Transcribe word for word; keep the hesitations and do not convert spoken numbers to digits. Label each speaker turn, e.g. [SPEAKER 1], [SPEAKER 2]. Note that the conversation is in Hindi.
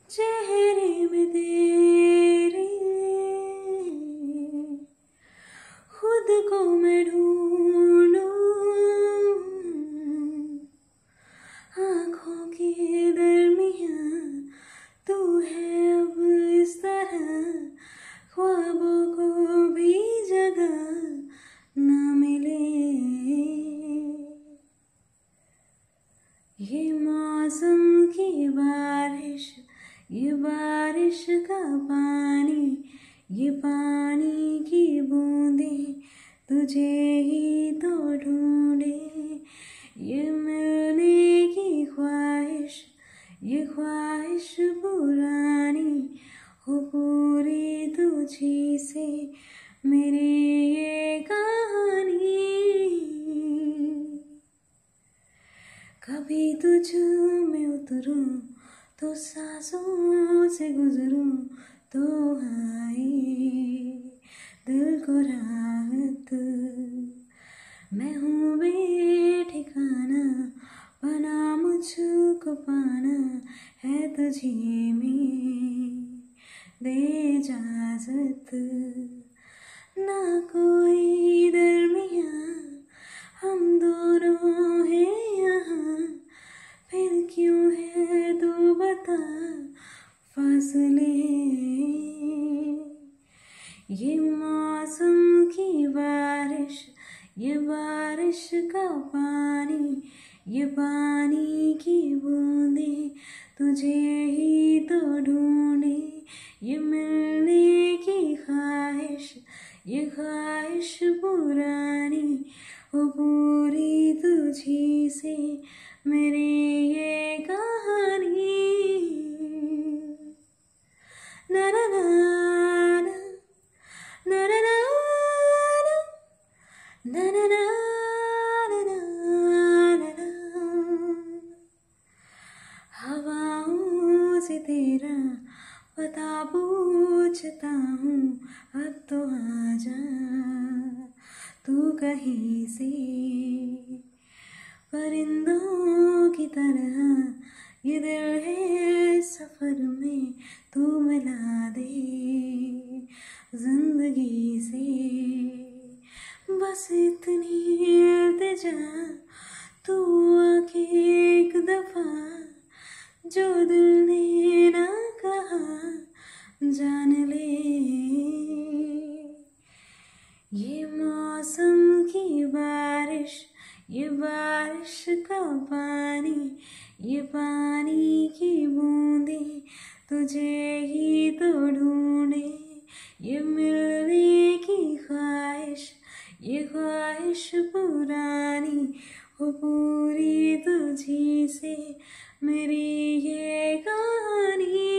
[SPEAKER 1] चेहरे में तेरे खुद को मैं ढूंढूं, आँखों के दरमियाँ तू है अब इस तरह, ख्वाबों को भी जगह न मिले। ये मौसम की बारिश, ये बारिश का पानी, ये पानी की बूंदें तुझे ही तो ढूंढे। ये मिलने की ख्वाहिश, ये ख्वाहिश पुरानी हो पूरी तुझी से मेरी ये कहानी। कभी तुझ में उतरूं तो सांसों से गुजरूं तो आए दिल को राहत। मैं हूँ बेठिकाना, बना मुझको पाना है तुझे में दे इजाजत। ना कोई दरमियाँ हम दोनों हैं यहाँ, फिर क्यों है तू बता फासले। ये मौसम की बारिश, ये बारिश का पानी, ये पानी की बूंदें तुझे ही तो ढूंढे। ये मिलने की ख्वाहिश, ये ख्वाहिश पुरानी हो पूरी तुझी से मेरी ये कहानी। ना ना ना ना ना ना ना ना ना ना ना ना। हवाओं से तेरा पता पूछता हूँ, अब तो आजा तू कहीं से। परिंदों की तरह ये दिल है सफर में, तू मिला दे जिंदगी से। बस इतनी इल्तिजा तू आके एक दफा, जो दिल ने ना कहा जान ले। ये मौसम की बारिश, ये बारिश का पानी, ये पानी की बूंदें तुझे ही तो ढूंढे। ये मिलने की ख्वाहिश, ये ख्वाहिश पुरानी हो पूरी तुझी से मेरी ये कहानी।